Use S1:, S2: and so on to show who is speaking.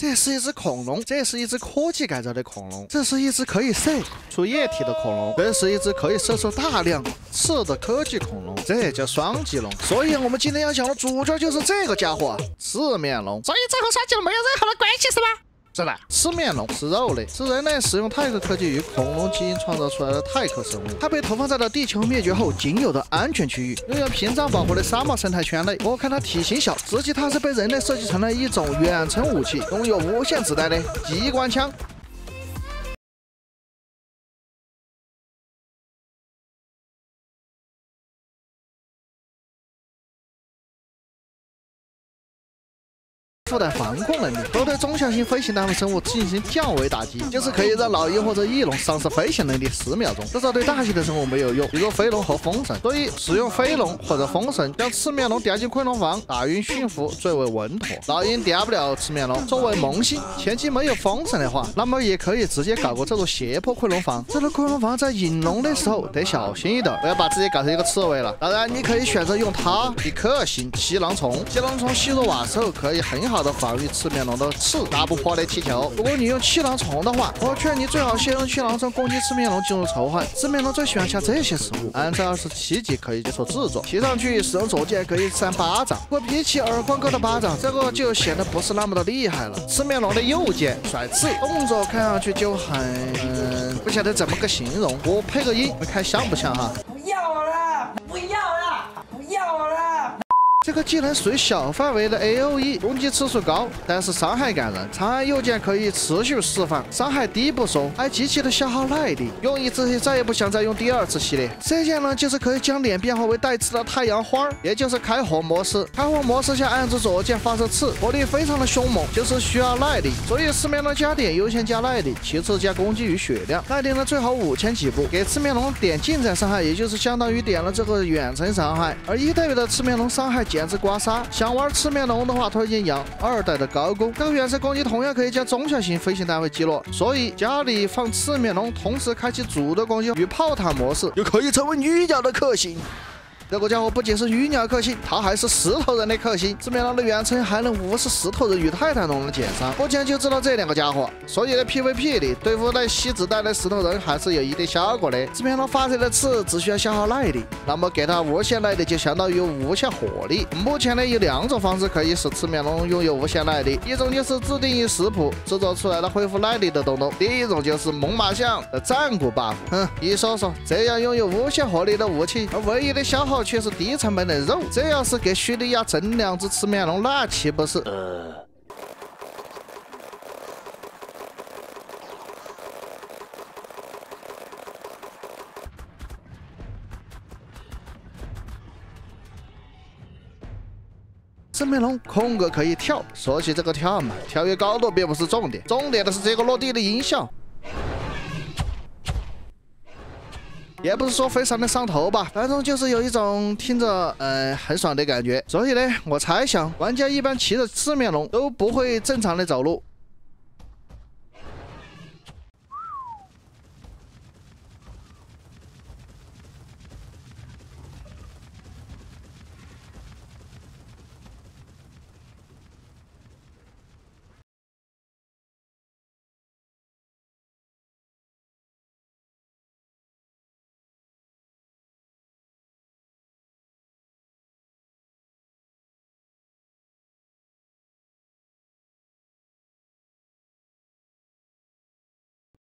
S1: 这是一只恐龙，这是一只科技改造的恐龙，这是一只可以射出液体的恐龙，这是一只可以射出大量刺的科技恐龙，这叫双脊龙。所以我们今天要讲的主角就是这个家伙——赤面龙。
S2: 所以这和双脊龙没有任何的关系，是吧？
S1: 是的，赤面龙是肉类，是人类使用太克科技与恐龙基因创造出来的太克生物。它被投放在了地球灭绝后仅有的安全区域，拥有屏障保护的沙漠生态圈内。我看它体型小，实际它是被人类设计成了一种远程武器，拥有无限子弹的机关枪。 附带防空能力，可对中小型飞行单位生物进行降维打击，就是可以让老鹰或者翼龙丧失飞行能力10秒钟。至少对大型的生物没有用，比如飞龙和风神。所以使用飞龙或者风神将赤面龙叼进昆仑房，打晕驯服最为稳妥。老鹰叼不了赤面龙。作为萌新，前期没有风神的话，那么也可以直接搞个这座胁迫昆仑房。这个昆仑房在引龙的时候得小心一点，不要把自己搞成一个刺猬了。当然，你可以选择用它比克星七郎虫。七郎虫吸入瓦时候可以很好的防御赤面龙的刺，打不破的气球。如果你用气囊虫的话，我劝你最好先用气囊虫攻击赤面龙进入仇恨。赤面龙最喜欢下这些食物，按照27级可以解锁制作，骑上去使用左键可以扇巴掌。不过比起耳光哥的巴掌，这个就显得不是那么的厉害了。赤面龙的右键甩刺动作看上去就很不晓得怎么个形容，我配个音，看像不像哈？
S3: 不要了，不要了，不要了。
S1: 这个技能属于小范围的 AOE， 攻击次数高，但是伤害感人。长按右键可以持续释放，伤害低不说，还极其的消耗耐力。用一次再也不想再用第二次系列。这键呢，就是可以将脸变化为带刺的太阳花，也就是开火模式。开火模式下按住左键发射刺，火力非常的凶猛，就是需要耐力。所以赤面龙加点优先加耐力，其次加攻击与血量。耐力呢最好5000起步，给赤面龙点近战伤害，也就是相当于点了这个远程伤害。而1代的赤面龙伤害简直刮痧！想玩赤面龙的话，推荐养2代的高攻，这个远程攻击同样可以将中小型飞行单位击落。所以家里放赤面龙，同时开启主的攻击与炮塔模式，就可以成为女角的克星。 这个家伙不仅是鱼鸟克星，他还是石头人的克星。赤面龙的远程还能无视石头人与泰坦龙的减伤。目前就知道这2个家伙，所以在 PVP 里对付那吸子弹的石头人还是有一定效果的。赤面龙发射的刺只需要消耗耐力，那么给它无限耐力就相当于无限火力。目前呢有2种方式可以使赤面龙拥有无限耐力，一种就是自定义食谱制作出来的恢复耐力的东东，第一种就是猛犸象的战鼓 buff。你说说，这样拥有无限火力的武器，而唯一的消耗 却是低成本的肉，这要是给叙利亚整2只赤面龙，那岂不是？赤面龙空格可以跳，说起这个跳嘛，跳跃高度并不是重点，重点的是这个落地的音效。 也不是说非常的上头吧，反正就是有一种听着很爽的感觉。所以呢，我猜想玩家一般骑着赤面龙都不会正常的走路，